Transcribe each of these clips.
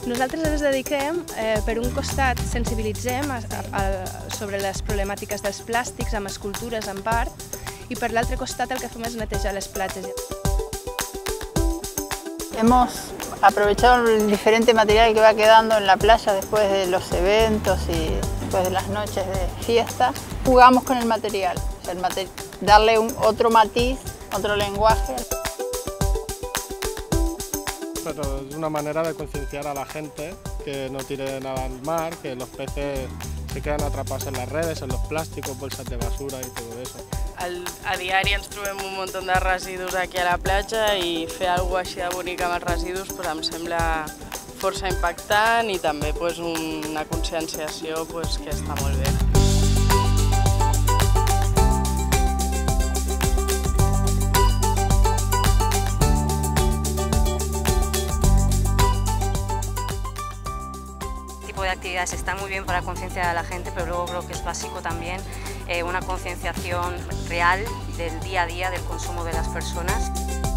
Nosaltres ens dediquem, per un costat sensibilitzem sobre les problemàtiques dels plàstics amb escultures, amb art, i per l'altre costat el que fem és netejar les platges. Hemos aprovechado el diferente material que va quedando en la playa después de los eventos y después de las noches de fiesta. Jugamos con el material, o sea, darle otro matiz, otro lenguaje. Pero es una manera de concienciar a la gente que no tire nada al mar, que los peces se quedan atrapados en las redes, en los plàstics, bolsas de basura i tot això. A diari ens trobem un munt de residus aquí a la platja i fer alguna cosa així de bonic amb els residus em sembla força impactant i també una conscienciació que està molt bé. De actividades está muy bien para concienciar a la gente, pero luego creo que es básico también una concienciación real del día a día del consumo de las personas.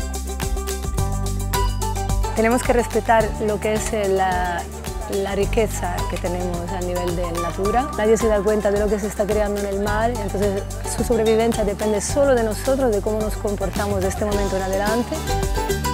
Tenemos que respetar lo que es la riqueza que tenemos a nivel de natura. Nadie se da cuenta de lo que se está creando en el mar, entonces su sobrevivencia depende solo de nosotros, de cómo nos comportamos de este momento en adelante.